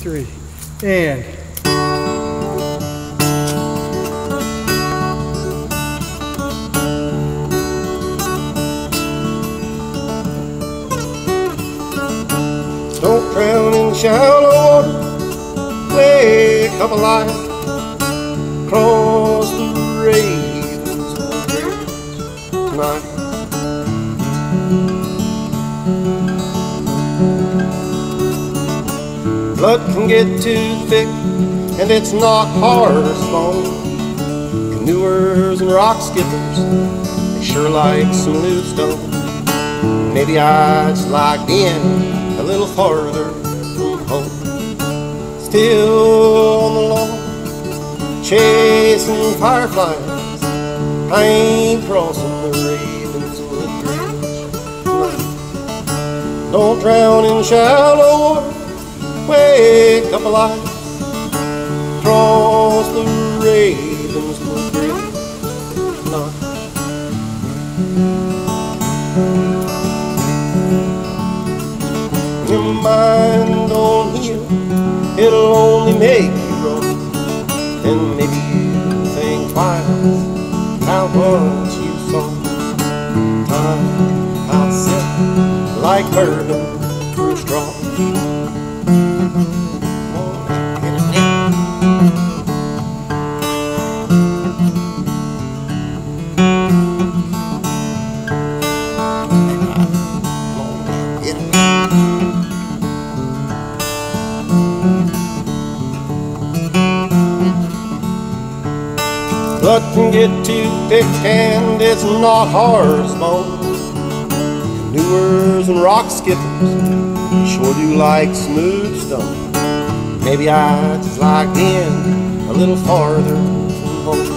3, and don't drown in shallow water, wake up alive, cross the Ravenswood bridge tonight. Blood can get too thick, and it's not hard or small. Canoers and rock skippers, they sure like smooth stone. Maybe I'd just like being a little farther from home. Still on the lawn, chasing fireflies, I ain't crossing the Ravenswood bridge tonight. Don't drown in shallow water, wake up alive, cross the Ravenswood bridge tonight. Your mind don't heal, it'll only make you run, and maybe you'll think twice how much you saw. Time I sit like bourbon through straw. Blood can get too thick, and it's not hard as bone. Canoers and rock skippers sure do like smooth stone. Maybe I just like being a little farther from home.